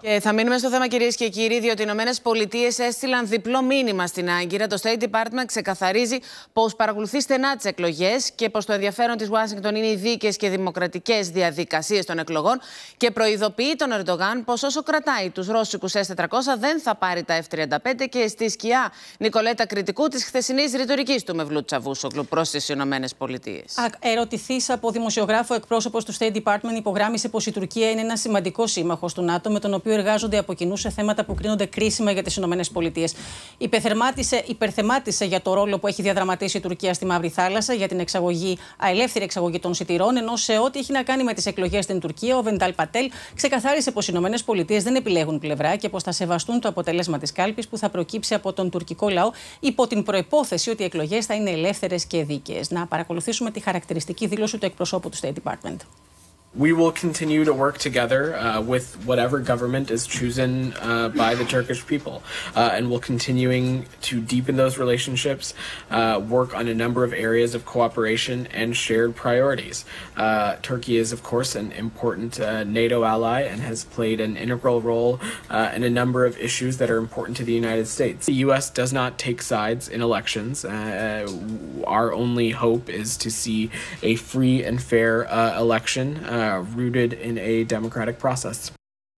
Και θα μείνουμε στο θέμα, κυρίες και κύριοι, διότι οι Ηνωμένες Πολιτείες έστειλαν διπλό μήνυμα στην Άγκυρα. Το State Department ξεκαθαρίζει πως παρακολουθεί στενά τις εκλογές και πως το ενδιαφέρον της Ουάσιγκτον είναι οι δίκαιες και δημοκρατικές διαδικασίες των εκλογών και προειδοποιεί τον Ερντογάν πως όσο κρατάει τους ρώσικους S-400 δεν θα πάρει τα F-35 και στη σκιά Νικολέτα κριτικού της χθεσινής ρητορικής του Μευλού Τσαβούσογλου προς τις Ηνωμένες Πολιτείες. Ερωτηθής από δημοσιογράφο, εκπρόσωπος του State Department υπογράμμισε πως η Τουρκία είναι ένας σημαντικός σύμμαχος του ΝΑΤΟ με τον οποίο εργάζονται από κοινού σε θέματα που κρίνονται κρίσιμα για τις ΗΠΑ. Υπερθεμάτισε για το ρόλο που έχει διαδραματίσει η Τουρκία στη Μαύρη Θάλασσα για την ελεύθερη εξαγωγή των σιτηρών, ενώ σε ό,τι έχει να κάνει με τις εκλογές στην Τουρκία, ο Βεντάλ Πατέλ ξεκαθάρισε πως οι ΗΠΑ δεν επιλέγουν πλευρά και πως θα σεβαστούν το αποτέλεσμα της κάλπης που θα προκύψει από τον τουρκικό λαό, υπό την προϋπόθεση ότι οι εκλογές θα είναι ελεύθερες και δίκαιες. Να παρακολουθήσουμε τη χαρακτηριστική δήλωση του εκπροσώπου του State Department. We will continue to work together with whatever government is chosen by the Turkish people, and we'll continuing to deepen those relationships, work on a number of areas of cooperation and shared priorities. Turkey is, of course, an important NATO ally and has played an integral role in a number of issues that are important to the United States. The U.S. does not take sides in elections. Our only hope is to see a free and fair election rooted in a democratic process.